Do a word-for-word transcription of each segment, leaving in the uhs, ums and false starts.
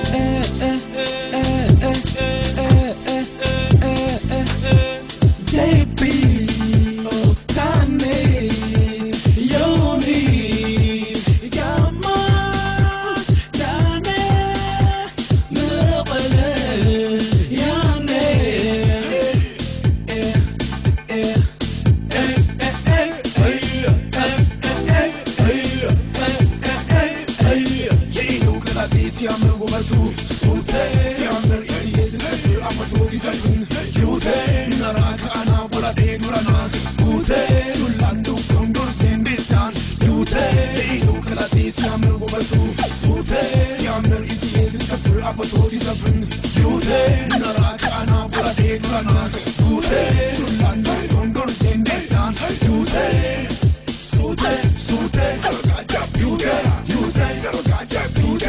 ሲያምር ውበቱ ሱቴ ሲያምር ኢየሱስ ዘፍር አመቱ ሲዘፍን ዩቴ ነራካ አና ወላዴ ዱራና ዩቴ ሱላንዱ ኮንዶር ሴንዴታን ዩቴ የኢሉ ክላቴ ሲያምር ውበቱ ሱቴ ሲያምር ኢየሱስ ዘፍር አመቱ ሲዘፍን ዩቴ ነራካ አና ወላዴ ዱራና ዩቴ ሱላንዱ ኮንዶር ሴንዴታን ዩቴ ሱቴ ሱቴ ሰረጋጃ ዩቴ ዩቴ ሰረጋጃ ዩቴ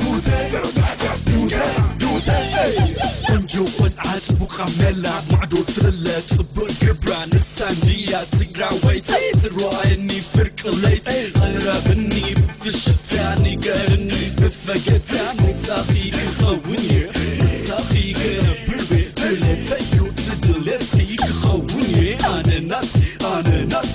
እንጆን አጥቡቃ መላ ማዕዶ ትርለት ጽብር ግብራ ንሳንዲያ ትግራ ወይት ትሮአይኒ ፍርቅ ለይት ቀረብኒ ብፍሽፍያኒ ገርኒ ብፈገታ ንሳኺ ክኸውን ንሳኺ ክነብር ብለተዩ ትድለቲ ክኸውን ኣነናት ኣነናት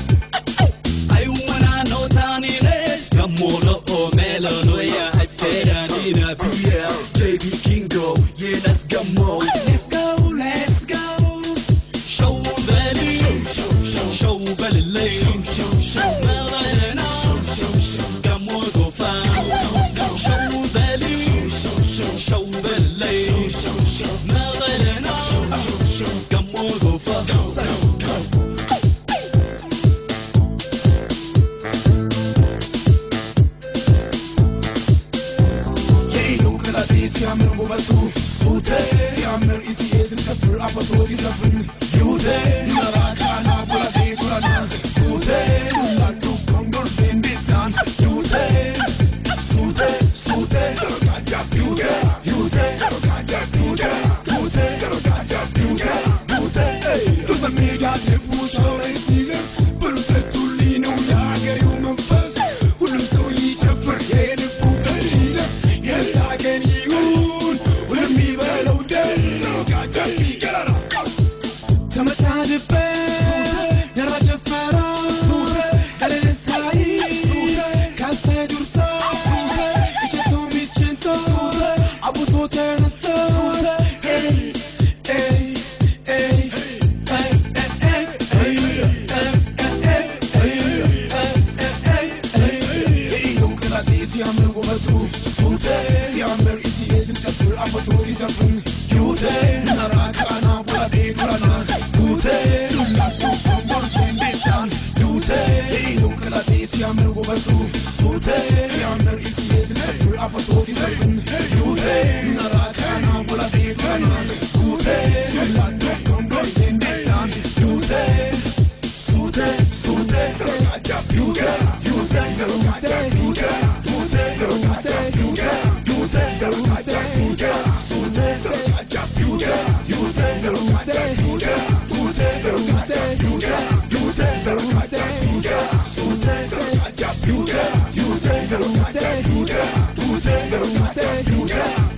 ኣይወና ኖታኒነ ያሞለኦ ሜሎኖያ አይፌራኒና ብያ Baby Kingo, yeah, let's go more. Let's go, let's go. Show belly, show, show, show, show belly, lay, show, show, show, melana, show, show, show, come on, go far. Show belly, show, show, show, show belly, show, show, show, melana, show, show, show, come on, go far. ሲያምር ውበቱ ሱቴ ሲያምር ኢየሱስ ዘፍር አፈቶ ሲዘፍን ዩቴ ነራካና ወላዴ ዱራና ዩቴ ሱላንዱ ኮንዶር ሴንዴታን ዩቴ ሱቴ ሱቴ ሰረጋጃ ዩቴ ዩቴ ሰረጋጃ ዩቴ ዩቴ ሰረጋጃ ዩቴ ዩቴ ዱሰሜዳ ልቡሾ ላይ ሲደርስ በሩተቱ ሊነው የሀገሬው መንፈስ ሁሉም ሰው ይጨፍር የልቡ ይደስ የላገን ሲያምር ውበቱ ሱቴ ሲያምር ኢየሱስ ዘፍር አፈቶ ሲዘፍን ዩቴ ነራካና ወላዴ ዱራና ዩቴ ሱላንዱ ኮንዶር ሴንዴታን ዩቴ የኢሉ ክላቴ ሲያምር ውበቱ ሱቴ ሲያምር ኢየሱስ ዘፍር አፈቶ ሲዘፍን ዩቴ ነራካና ወላዴ ዱራና ዩቴ ሱላንዱ ኮንዶር ሴንዴታን ዩቴ ሱቴ ሱቴ ሰረጋጃ ዩቴ ዩቴ ሰረጋጃ ዩቴ You